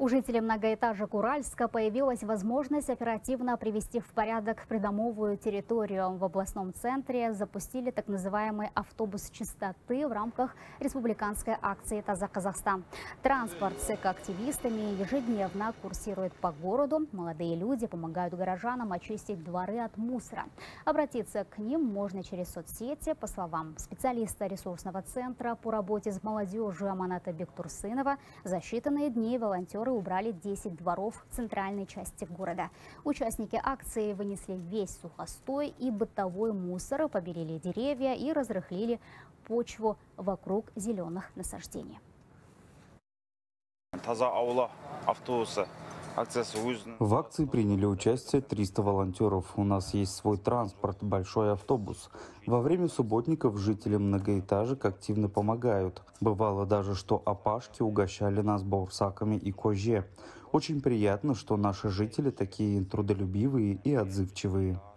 У жителей многоэтажек Уральска появилась возможность оперативно привести в порядок придомовую территорию. В областном центре запустили так называемый автобус чистоты в рамках республиканской акции «Таза Казахстан». Транспорт с экоактивистами ежедневно курсирует по городу. Молодые люди помогают горожанам очистить дворы от мусора. Обратиться к ним можно через соцсети. По словам специалиста ресурсного центра по работе с молодежью Аманата Бектурсынова, за считанные дни волонтеры убрали 10 дворов в центральной части города. Участники акции вынесли весь сухостой и бытовой мусор, побелили деревья и разрыхлили почву вокруг зеленых насаждений. В акции приняли участие 300 волонтеров. У нас есть свой транспорт, большой автобус. Во время субботников жителям многоэтажек активно помогают. Бывало даже, что опашки угощали нас баурсаками и коже. Очень приятно, что наши жители такие трудолюбивые и отзывчивые.